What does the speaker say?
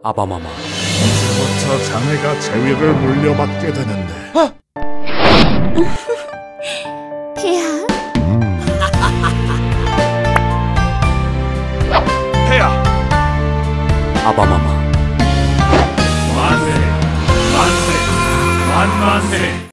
아바마마. 이제부터 자네가 제위를 물려받게 되는데. 폐하, 폐하! 아바마마. 만세! 만세! 만만세!